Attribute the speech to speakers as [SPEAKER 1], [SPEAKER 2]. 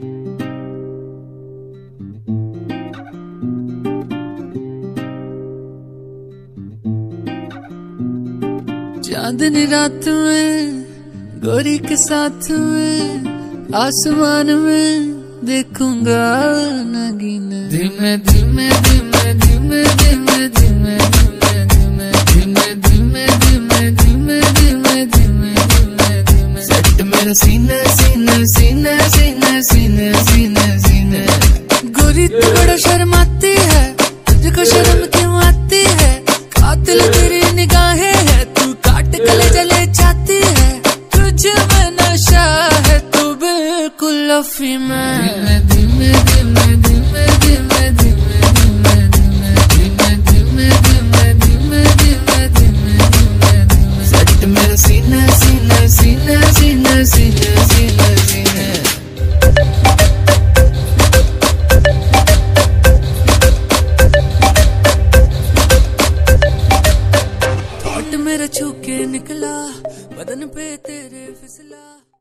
[SPEAKER 1] चांदनी रात में गोरी के साथ में आसमान में देखूंगा नगीन। धीमे धीमे धीमे धीमे धीमे धीमे धीमे धीमे धीमे धीमे धीमे धीमे धीमे धीमे धीमे सेट मेरा सीने सीने सीने सीने सीने सीने सीने। गोरी तू बड़ा शर्माती है, तुझको शर्म क्यों आती है? कातिल तेरी निगाहें है, तू काट गले जले चाहती है। तुझ में नशा है, तू बिल्कुल लफी में। धीमे धीमे धीमे धीमे धीमे धीमे धीमे धीमे धीमे धीमे धीमे धीमे धीमे धीमे सेट मेरा सीने सीने सीने सीने सीने सीने सीने। मेरा छू के निकला बदन पे तेरे फिसला।